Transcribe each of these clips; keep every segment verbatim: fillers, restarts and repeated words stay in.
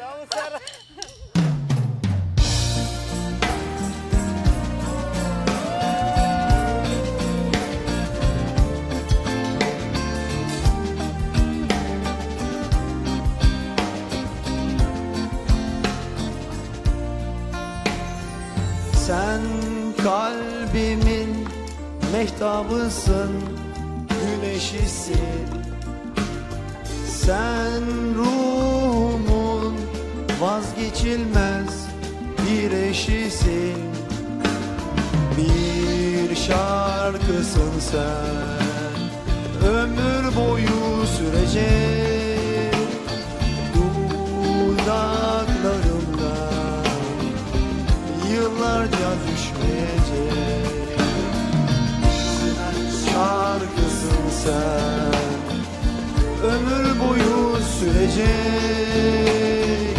Bravo Serra. Sen kalbimin mehtabısın, güneşisin. Sen ruhumun vazgeçilmez bir eşisin. Bir şarkısın sen, ömür boyu sürecek dudaklarımdan, yıllarca düşmeyecek. Şarkısın sen, ömür boyu sürecek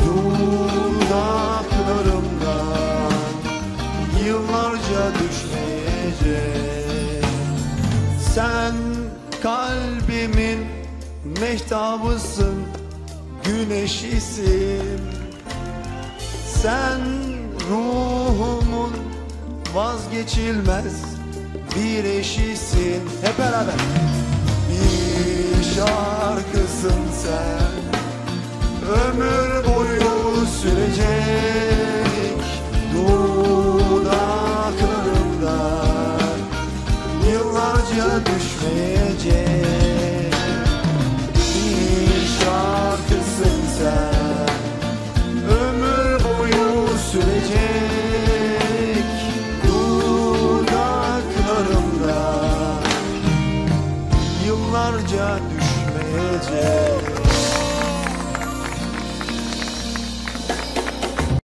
dudaklarımdan, yıllarca düşmeyecek. Sen kalbimin mehtabısın, güneşisin. Sen ruhumun vazgeçilmez bir eşisin. Hep beraber. Bir şarkısın sen, ömür boyu sürecek